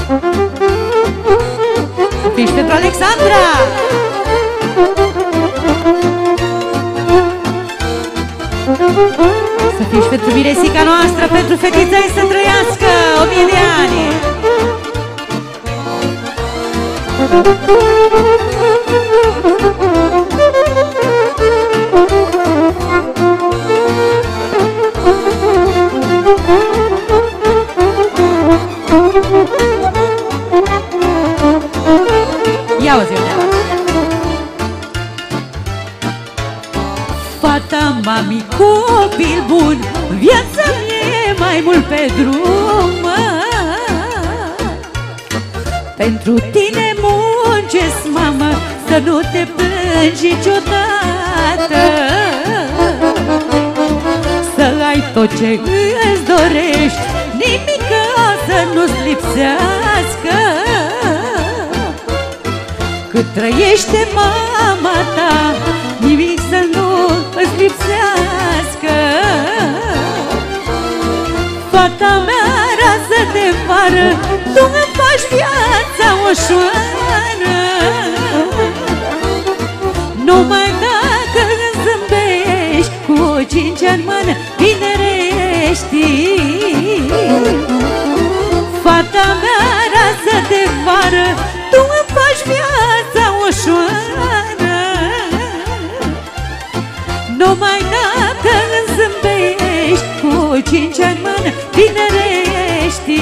Ești pentru Alexandra! Să fii și pentru Miresica noastră, pentru fetița ei să trăiască 1000 de ani! Ia uzi, fata, mami, copil bun, viața e mai mult pe drum. Pentru tine muncesc, mamă, să nu te plângi niciodată, să ai tot ce îți dorești, nimica să nu-ți lipsească. Cât trăiește mama ta, nimic să nu îți lipsească. Fata mea, rază de vară, tu îmi faci viața ușoară. Numai dacă îmi zâmbești, cu 5 ani în mână tinerești. Fata mea, rază de vară, tu îmi faci viața ușoară. Numai dacă îmi zâmbești, cu 5 ani în mână tinerești.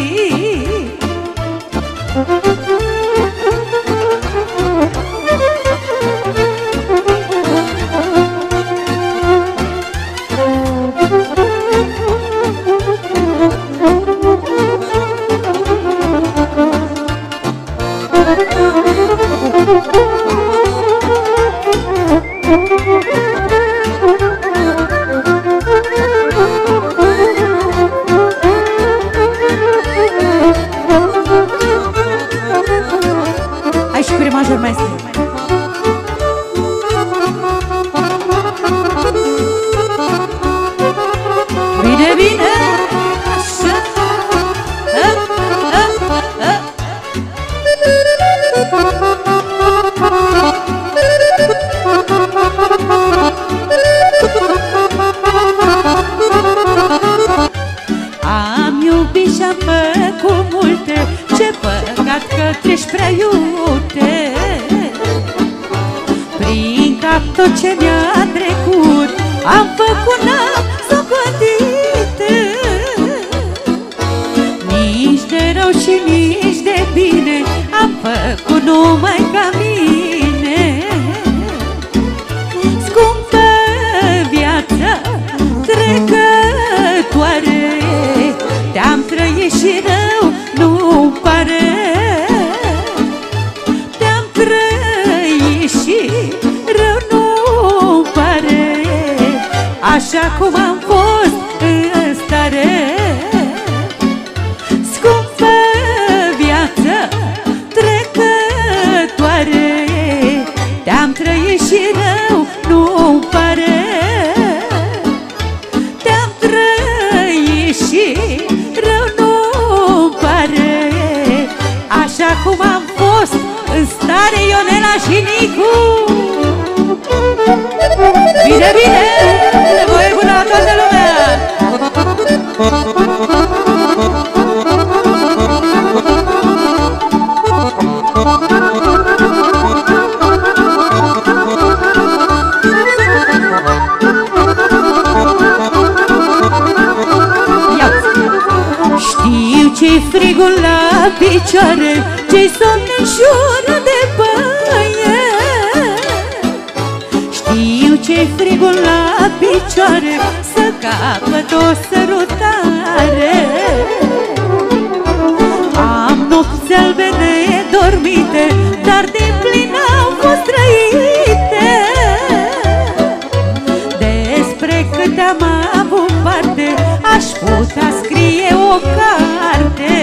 Hai și cu remajor, maestru. Bine, bine, așa. Am iubit și-am făcut multe, ce păcat că treci prea iute. Prin cap tot ce mi-a trecut, am făcut, n-am socotit. Nici de rău și nici de bine, am făcut numai ca mine. Scumpă viață trecătoare, te-am trăit și rău nu-mi pare. Te-am trăit și rău nu-mi pare, așa cum am fost în stare. Scumpă viață trecătoare, te-am trăit și rău nu-mi pare. Te-am trăit și rău nu-mi pare, așa cum am fost în stare. Ionela și Nicu. Bine, bine, nevoie bună la toată lumea. Știu ce-i frigul la picioare, ce-i somnișoară de baie. Știu ce-i frigul la picioare, să capăt o sărutare. Am nopți albe nedormite, dar din plin au fost trăite. Despre cât am avut parte, aș putea scrie o carte.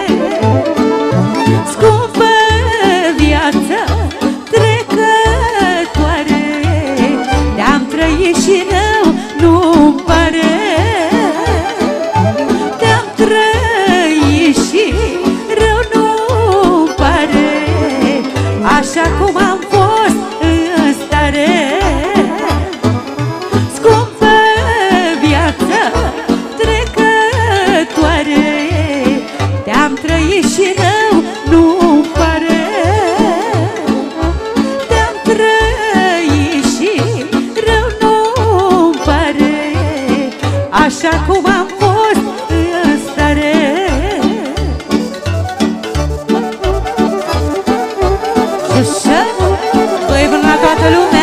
Scumpă viață trecătoare, te-am trăit și rău nu-mi pare. Te-am trăit și rău am trăit și rău nu-mi pare. De-am trăit și rău nu-mi pare, așa cum am fost în stare. Și așa, băi, până la toată lumea.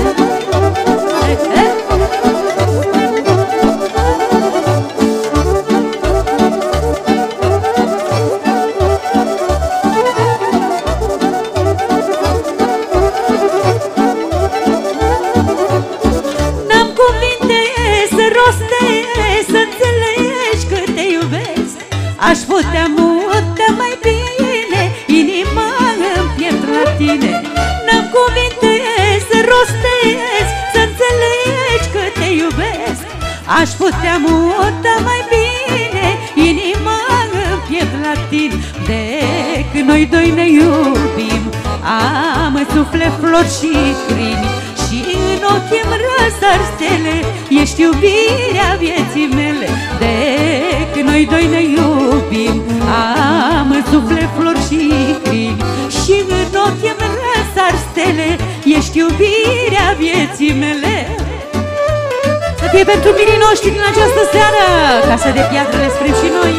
Aș putea muta mai bine, inima îmi pierd la tine. N-am cuvinte să rostesc, să înțelegi că te iubesc. Aș putea muta mai bine, inima îmi pierd la tine. De când noi doi ne iubim, am în suflet flori și crini, și în ochii-mi răsar stele, ești iubirea vieții mele. De când noi doi ne iubim, am în suflet flori și crini, și în ochii-mi răsar stele, ești iubirea vieții mele. Să fie pentru mirii noștri din această seară, Casa de Piatră le strâng și noi.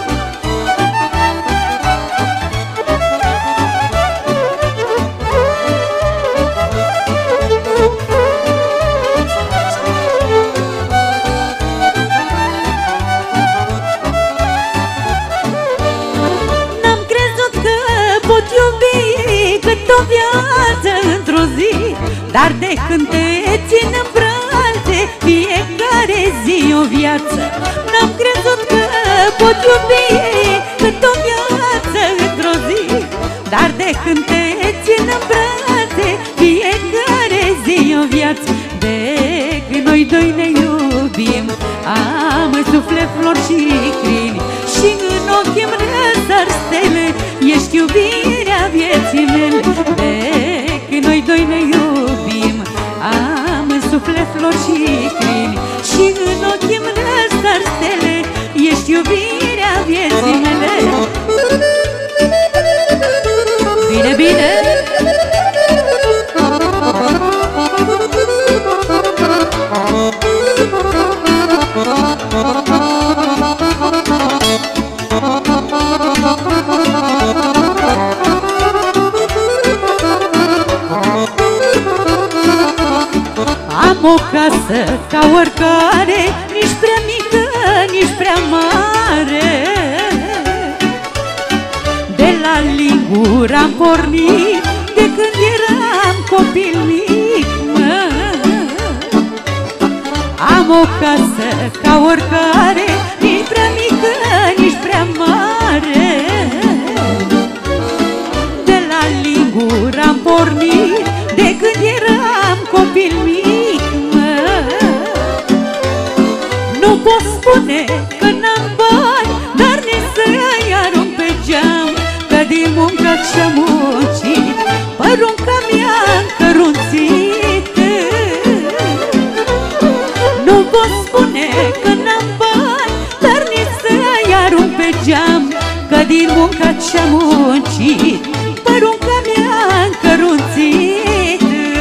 O viață într-o zi, dar de când te țin în brațe, fiecare zi o viață. N-am crezut că pot iubi cât o viață într-o zi, dar de când te țin în brațe, fiecare zi o viață. De când noi doi ne iubim, am în suflet flori și crini, și în ochii-mi răsar stele, ești iubirea vieții mele. De când noi doi ne iubim, am în suflet flori și crini, și în ochii-mi răsar stele, ești iubirea vieții mele. Bine, bine! Am o casă ca oricare, nici prea mică, nici prea mare. De la Lingura am pornit, de când eram copil mic, mă. Am o casă ca oricare, nici prea mică, nici prea mare. De la Lingura am pornit, de când eram copil mic, mă. Nu pot spune că n-am bani, dar nici să-i arunc pe geam, că din muncă ce-am muncit, părunca mea încărunțit. Nu pot spune că n-am bani, dar nici să-i arunc pe geam, că din muncă ce-am muncit, părunca mea încărunțit.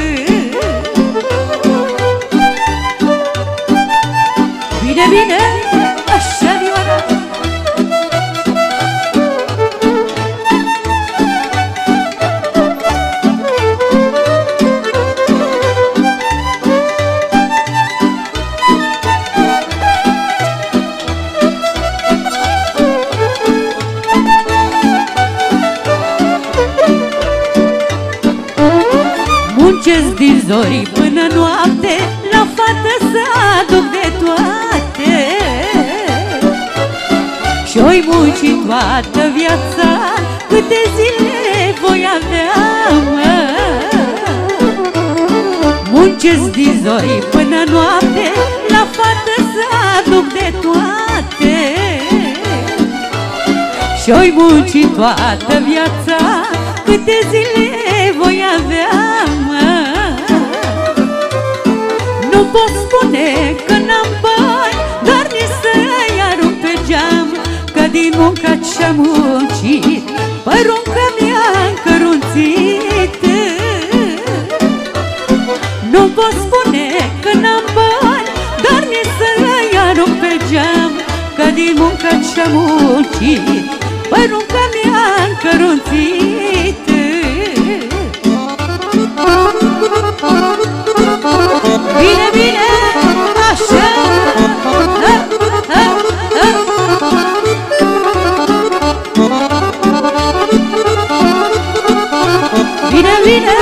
Bine, bine, așa, Vioara! Muncesc din zori până noapte, la fată să aduc de toate. Și-oi munci toată viața, câte zile voi avea, mă. Muncesc din zori până noapte, la fată să aduc de toate. Și-oi munci toată viața, câte zile voi avea, mă. Nu pot spune că n-am bani, dar nici să-i arunc pe geam, că din munca ce-am muncit părunca mi-a încărunțit. Nu pot spune că n-am bani, dar mi să arunc pe geam, că din munca ce-am muncit părunca mi-a încărunțit. Bine, bine, așa. Bine, bine.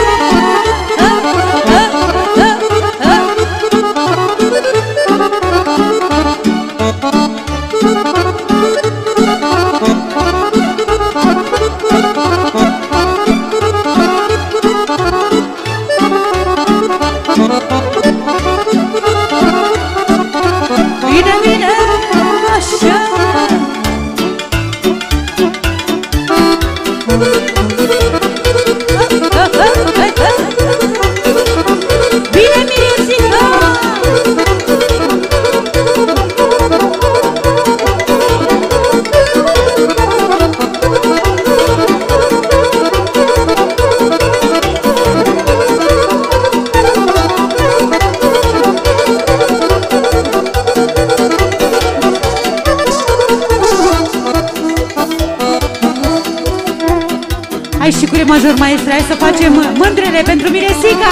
Și cu re major, maestre, hai să facem mândrele pentru Miresica.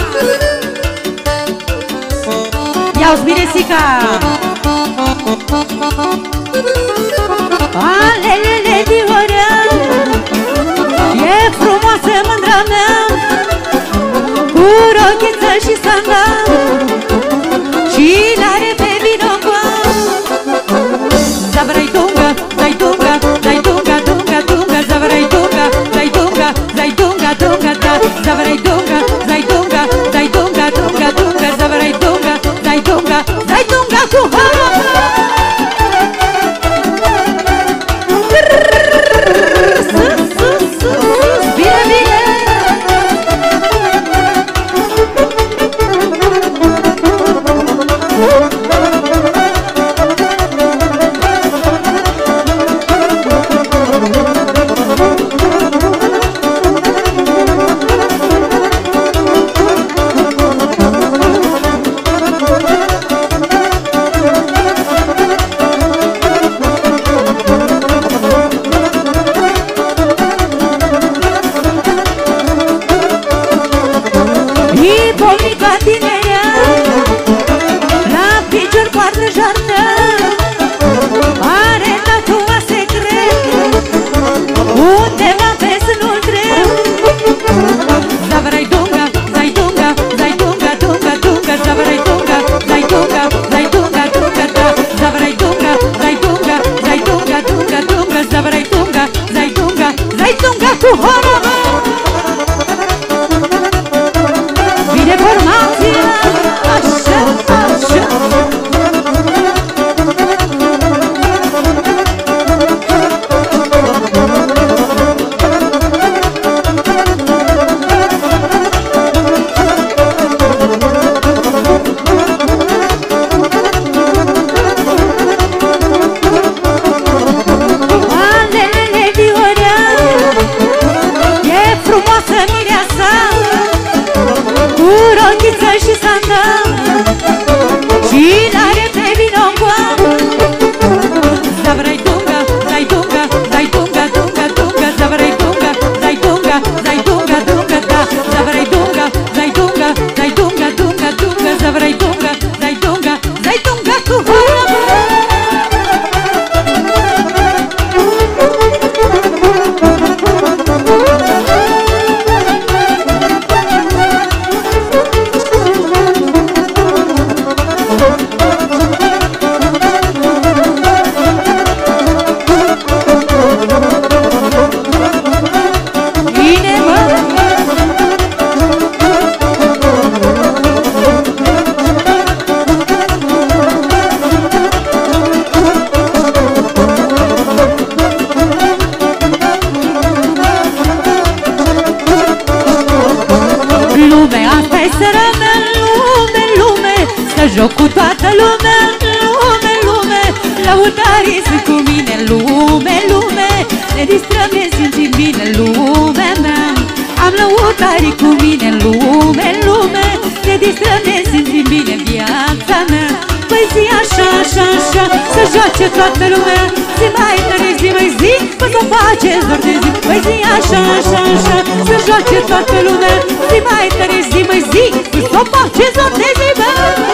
Ia-uzi, Miresica. Alelele, Viorea, e frumoasă mândra mea, cu rochiță și sandal, și l-are pe vinogua. Zavrai dunga, dai dunga, dai dunga, dunga, dunga, zavrai dunga, dai dunga, dai dunga, dunga, da, zavrai dunga, dai dunga, dai dunga, dunga, dunga, zavrai dunga, dai dunga, dai dunga cu harul. Bine, bine. joc cu toată lumea, lume, lăutarii sunt cu mine, lume. distrăm, ne simțim bine în lumea mea. Am lăutarii cu mine în lume, în lume. Ne distrăm, ne simțim bine în viața mea. Păi zi așa, așa, așa, să joace toată lumea. Zi mai tare, zi mai zi, că s-o face zor de zi. Păi zi așa, așa, așa, să joace toată lumea. Zi mai tare, zi mai zi, că s-o face zor de zi, bă.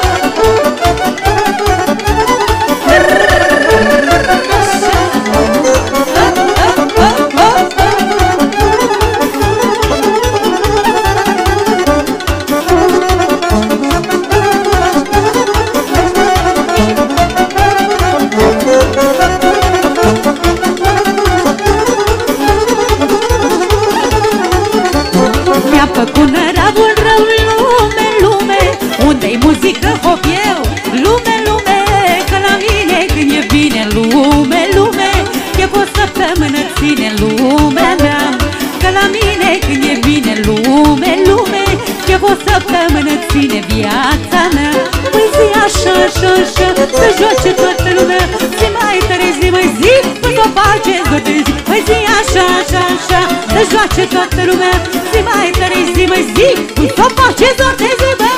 Mi-a făcut năravul rău în lume, lume. Unde-i muzică, hop eu, lume, lume. Că la mine când e bine în lume, lume. Chef o săptămână ține în lumea mea. Că la mine când e bine în lume, lume. Chef o săptămână ține viața mea. Păi zi așa, așa, așa, să joace toată lumea. Zi mai tare, zi mai zi, până s-o face zor de zi. Păi zi așa, așa, așa, să joace toată lumea. Zi mai tare, zi mai zi, până s-o face zor de zi, bă.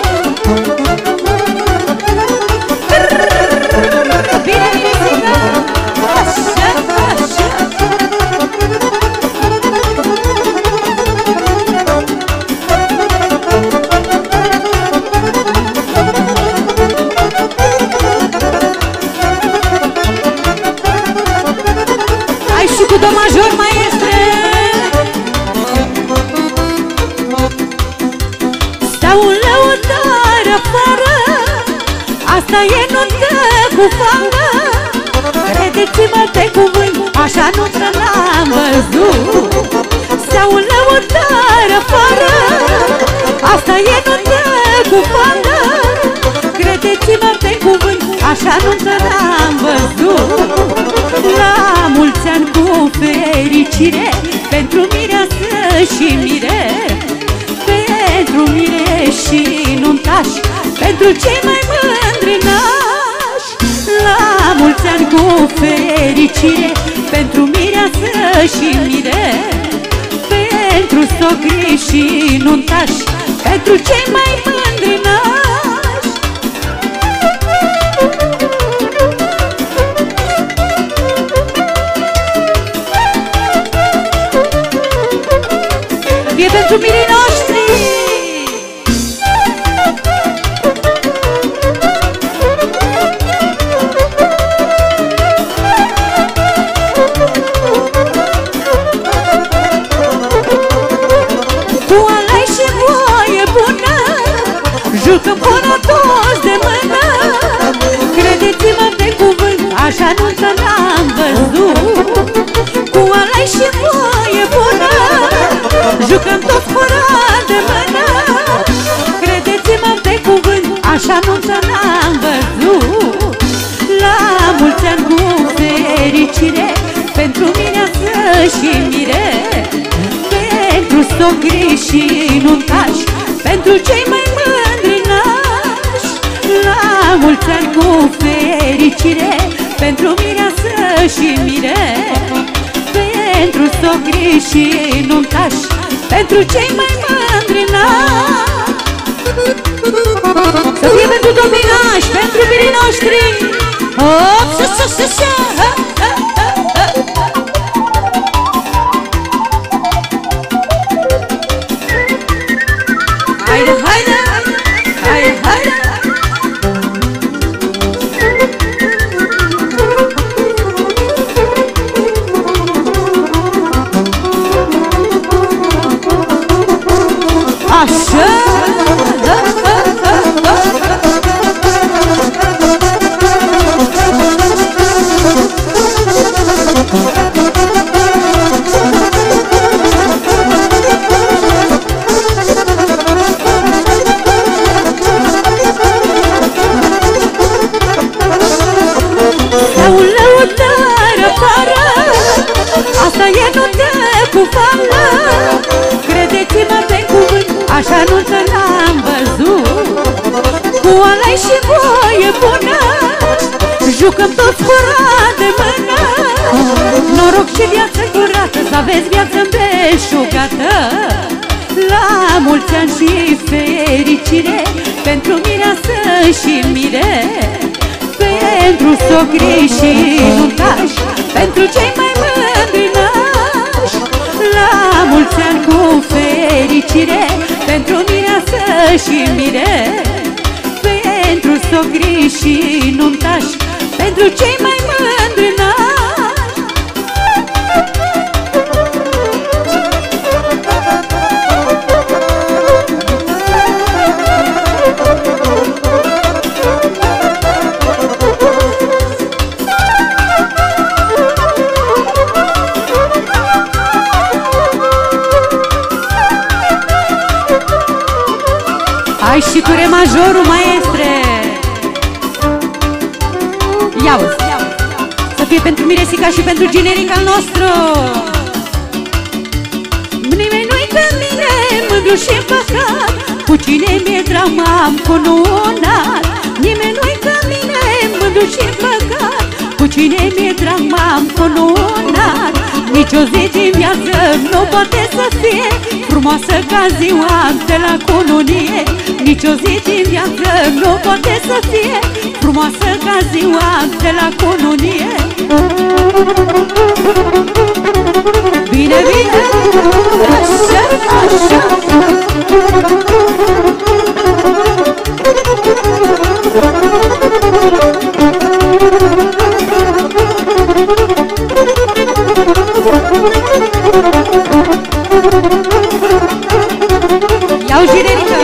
Bine, bine, bine, așa, așa. Hai și cu do major, maestre. Stau un lăutar afară, asta e nuntă cu fangă. Credeți-mă pe cuvânt, așa nuntă n-am văzut. Stau un lăutar afară, asta e nuntă cu fangă. Credeți-mă pe cuvânt, așa nuntă n-am văzut. La mulți ani cu fericire, pentru mireasă și mire. Pentru mire și nuntași, pentru cei mai mândri nași. La mulți ani cu fericire, pentru mireasă și mire. Pentru socri și nuntași, pentru cei mai mândri nași. E pentru mirii noștri. Cu alai și voie bună, jucăm până toți de mână. Credeți-mă pe cuvânt, așa nuntă n-am văzut. Cu alai și voie bună, jucăm toți până de mână. Credeți-mă pe cuvânt, așa nuntă n-am văzut. La mulți ani cu fericire, pentru mireasă și mire. Pentru socri și nuntași, pentru cei mai mândri nași. La mulți ani cu fericire, pentru mireasă și mire. Pentru socri și nuntași, pentru cei mai mândri nași. Să fie pentru domnii nași, pentru mirii noștri. Hop, să, să, să, haide, haide, haide, haide. Așa. Asta e nuntă cu fangă. Credeți-mă pe cuvânt, așa nuntă n-am văzut. Cu alai și voie bună, jucăm toți fără de mână. Noroc și viață curată, să aveți viață îmbeșugată. La mulți ani și fericire pentru mireasă și mire, pentru socri și nuntași, pentru cei mai mândri nași. La mulți ani cu fericire pentru mireasă și mire, pentru socri și nuntași, pentru cei mai mândri nași. Hai și cu re majorul, maestre! Ia-uzi! Să fie pentru Miresica și pentru generica al nostru! Nimeni nu-i ca mine, mândru și păcat, cu cine mi-e drag m-am cununat. Nimeni nu-i ca mine, mândru și păcat, cu cine mi-e drag m-am cununat. Nici o zi din viață nu poate să fie frumoasă ca ziua de la cununie. Nici o zi din viață nu poate să fie frumoasă ca ziua de la cununie. Bine, bine, așa, așa. Iau generică!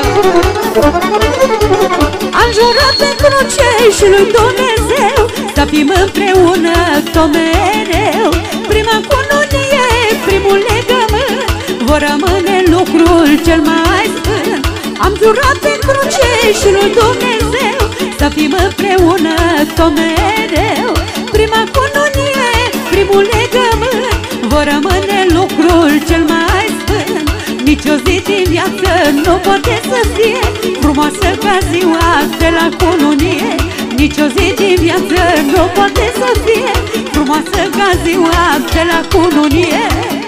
Am jurat pe cruce și lui Dumnezeu să fim împreună tot mereu. Prima cununie, primul legământ, vor rămâne lucrul cel mai sfânt. Am jurat pe cruce și lui Dumnezeu să fim împreună tot mereu. Prima cununie, primul legământ, vor rămâne lucrul cel mai sfânt. Nici o zi din viață nu poate să fie frumoasă ca ziua de la cununie. Nici o zi din viață nu poate să fie frumoasă ca ziua de la cununie.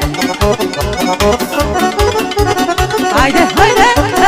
Haide, haide!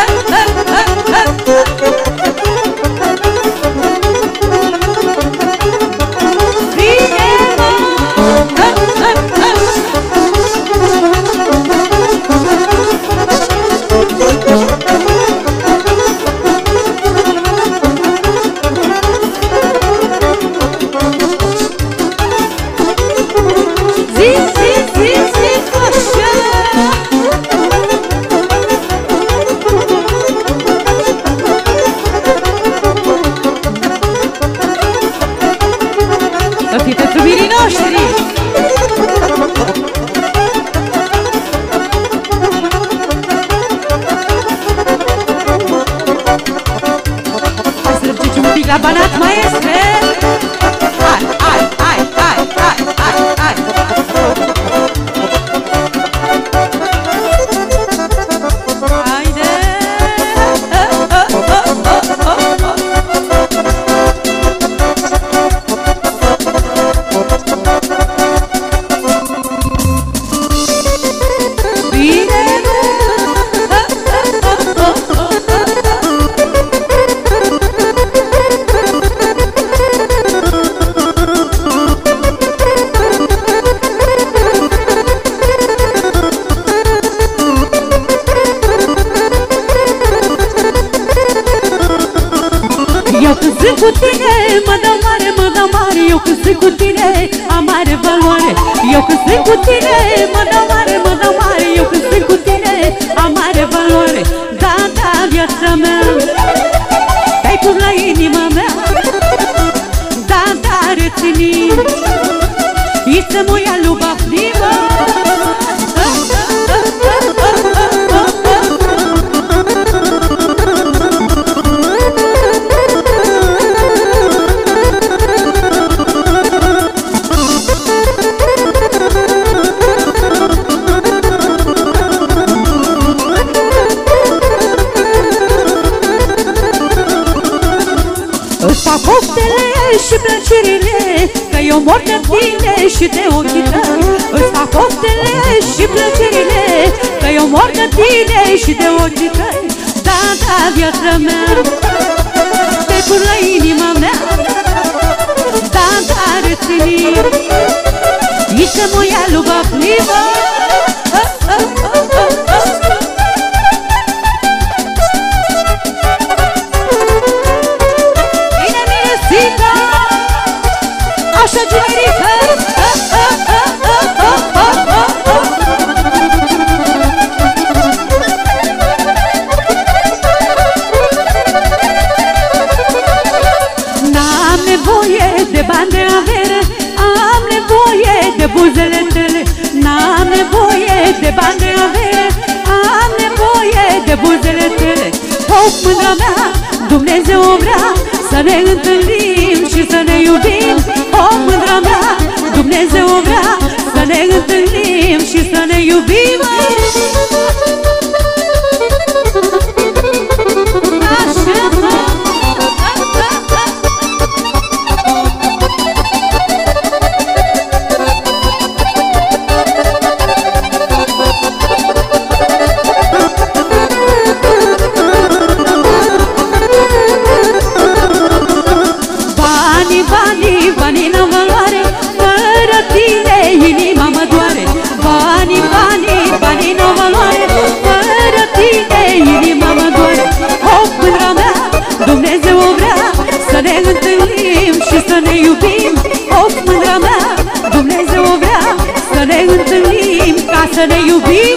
La Banat, maestre! Hai, hai, hai, hai, hai, hai, hai! Haide! Bine! Eu când sunt cu tine, mă dau mare, mă dau mare. Eu când sunt cu tine, am mare valoare. Eu când sunt cu tine, mă dau mare, mă dau mare. Eu când sunt cu tine, am mare valoare. Da, da, viața mea, te-ai pus la inima mea. Da, da, rețini, este moja ljubav nima. Îți fac poftele și plăcerile, că eu mor de tine și și de ochii tăi îți fac poftele și plăcerile, că eu mor de tine și de ochii tăi. Da, da, viața mea, te pur la inima mea. Da, da, reține Iță moja lubavljiva. Așa generică. N-am nevoie de bani de avere, am nevoie de buzele tale. N-am nevoie de bani de avere, am nevoie de buzele tale. Of, mândra mea, Dumnezeu vrea să ne întâlnim și să ne iubim. O, mândra mea, Dumnezeu vrea să ne întâlnim și să ne iubim. Banii n-au valoare, fără tine inima mă doare. Banii, banii, banii n-au valoare, fără tine inima mă doare. O, mândra mea, Dumnezeu vrea să ne întâlnim și să ne iubim. O, mândra mea, Dumnezeu vrea să ne întâlnim ca să ne iubim.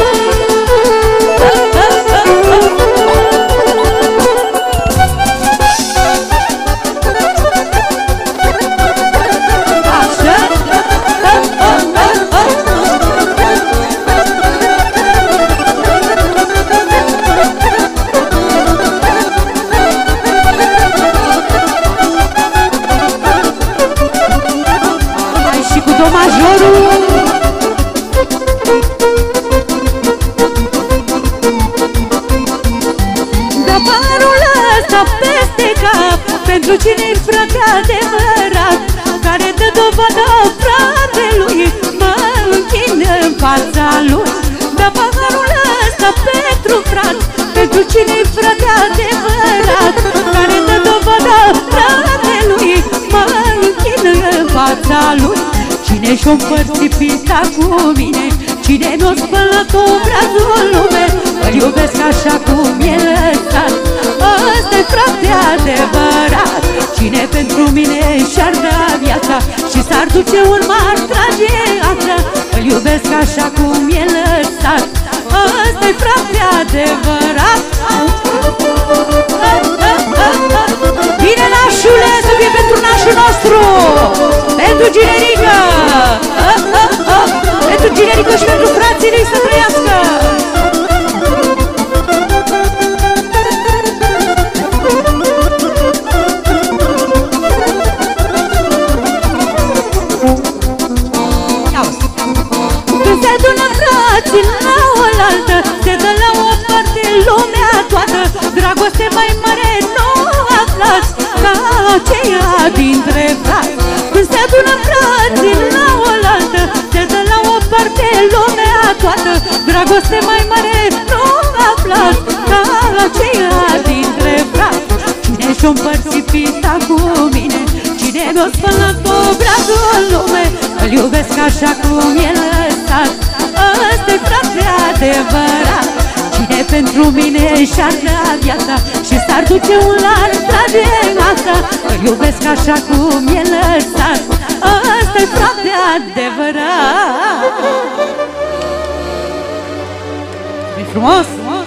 Pentru cine-i frate adevărat, care dă dovadă fratelui, mă închin în fața lui. Dă paharul ăsta pentru frat, pentru cine-i frate adevărat, care dă dovadă fratelui, mă închin în fața lui. Cine și-o împărți pista cu mine, cine mi-o spălat obrazul în lume, îl iubesc așa cum e lăsat. Ăsta-i frate adevărat. Cine pentru mine și-ar da viața și s-ar duce un mar trage ața, îl iubesc așa cum e lăsat. Ăsta-i frate adevărat. Bine, nașule, să fie pentru nașul nostru, pentru Ginerică, pentru Ginerică și pentru frații lui să trăiască. La oaltă, te dă la o parte lumea toată. Dragoste mai mare nu aflați ca aceea dintre frați. Când se adună frații la oaltă, te dă la o parte lumea toată. Dragoste mai mare nu aflați ca aceea dintre frați. Cine și-o împărți pista cu mine, cine mi-o spălat obrazul în lume, îl iubesc așa cum e lăsat. Ăsta-i frate adevărat. Cine pentru mine și-ar da viața și s-ar duce un lar trage asta, îl iubesc așa cum e lăsat. Ăsta-i frate adevărat. E frumos!